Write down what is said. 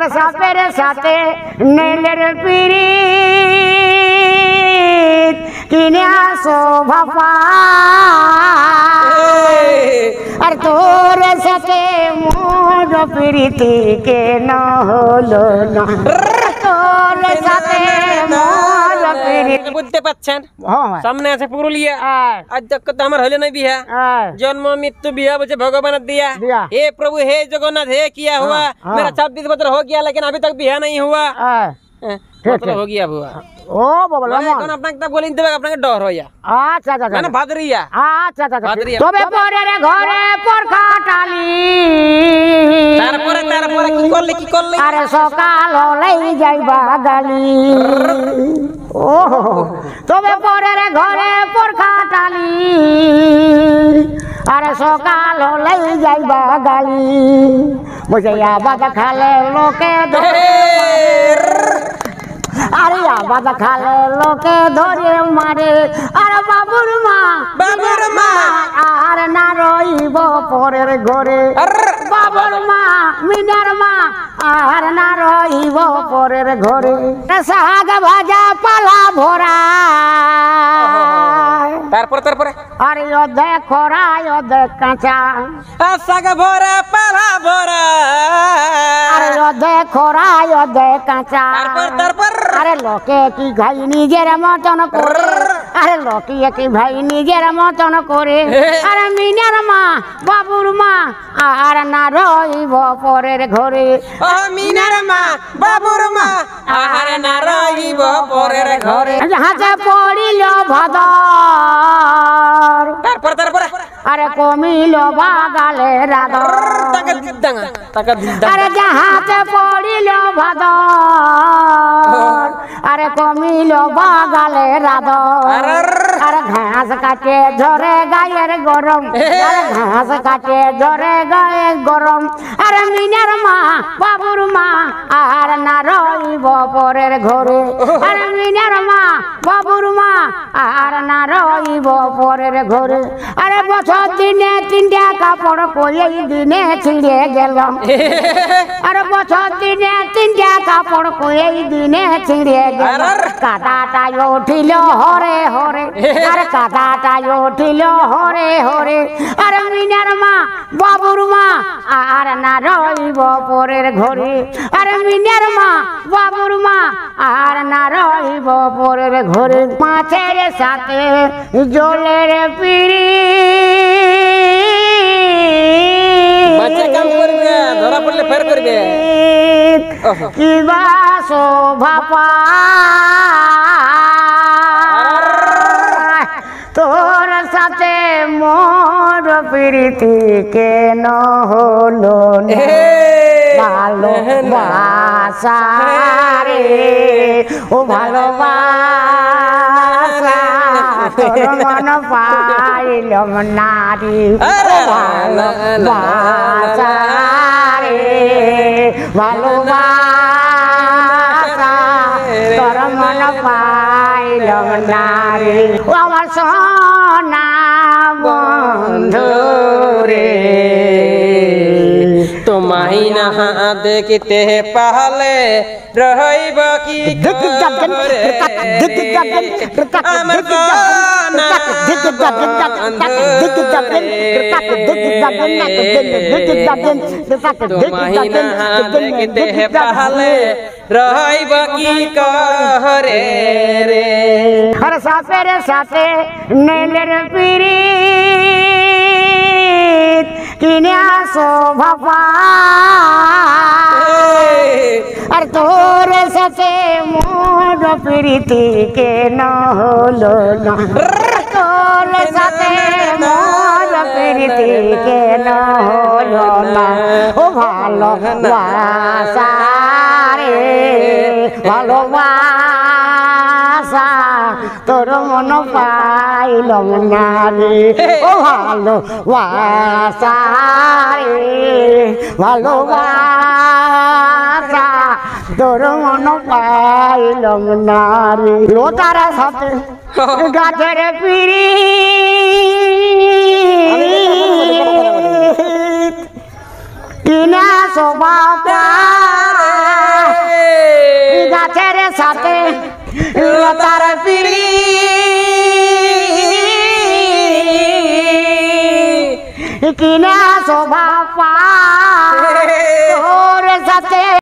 সাপের সাথে নীলের পিড়ি কিনে আসো ভাপা আর তোর সাথে মোর প্রীতি কেন হলো না তোর সাথে মোর প্রীতি বুঝতে পাচ্ছেন সামনে আছে পুরুলিয়া আজ তক তো আমার হইলে নাই বিয়া जन्म मृत्यु बिया मुझे भगवान दिया हे प्रभु हे जगन्नाथ हे किया हुआ मेरा 26 बच्चा हो गया लेकिन अभी तक बिया नहीं हुआ मतलब हो गया बुआ ও বাবা এখন আপনাকে বলিন দেবে আপনাকে ডর হইয়া আচ্ছা আচ্ছা মানে ভাদরিয়া আচ্ছা আচ্ছা তবে পরের ঘরে পরখা টালি তারপরে কি করলি আরে সকাল হলেই যাইবা গালি ও তবে পরের ঘরে পরখা টালি আরে সকাল হলেই যাইবা গালি বুঝে আবাদ খালে লোকে ধরে আরে আবাদ খালে লোকে ধরে মারে আর বাবুর মা আর না রইব পরের ঘরে বাবুর মা মিনার মা আর না রইব পরের ঘরে শাক ভাজা পালা ভরা তারপরে আরে অর্ধেক খরাই অর্ধেক কাঁচা শাক ভরা পালা ভরা আরে অর্ধেক খরাই অর্ধেক কাঁচা তারপর আরে লোকে কি ভাই নিজের মতন করে আরে লোকে কি ভাই নিজের মতন করে আরে মিনার মা বাবুর মা আর না রইব পরের ঘরে মিনার মা বাবুর মা আর না রইব পরের ঘরে হাতে পড়িল ভাদর তারপর আরে কমিল বাগালে রাধর আরে যাহাতে পড়িল ভাদর আরে কমিল বাগালে রাধর আরে ঘাস কাটে ঝরে গায়ের গরম আরে ঘাস কাটে ঝরে গায়ে গরম আরে মিনার মা বাবুর মা আর না রইব পরের ঘরে আরে মিনার মা বাবুর মা আর না রইব পরের ঘরে আরে বছর দিনে 3টা কাপড় কই দিনে ছিঁড়ে গেলাম আরে বছর দিনে 3টা কাপড় কই দিনে ছিঁড়ে গেলাম কাদাটাই উঠিল হরে হরে আরে কাদাটাই উঠিল হরে হরে আরে মিনার মা বাবুর মা আর না রইব পরের ঘরে আরে মিনার মা বাবুর মা আর না রইব পরের ঘরে মাছের সাথে জলের পিড়ি মাছে কাম করবে ধরা পড়লে ফের করবে কিবা শোভা পায় তোর সাথে মোর প্রীতি কেন হলো না ভালোবাসা রে ও ভালোবাসা তোর মন পাইলাম নারী ভালোবাসা রে ভালোবাসা তোর মন পাইলাম নারী ও আমার সোনা বন্ধু রে তোমায় না দেখতে পাহলে রইব কি করে আমার তোমায় না দেখতে পাহলে রইব কি করে রে আরে সাপের সাথে নীলের পিড়ি কিনে আসো ভাপা আর তোর সাথে মোর প্রীতি কেন হলো না তোর সাথে মোর প্রীতি কেন হলো না ও ভালোবাসা রে ভালোবাসা তোর মন পাইলাম না রে ও ভালোবাসা রে ভালোবাসা তোর মন পাইলাম না রে লোটার সাথে গাছের পিড়ি কিনা শোভা লতার পিড়ি কিনা শোভা পা তোর সাথে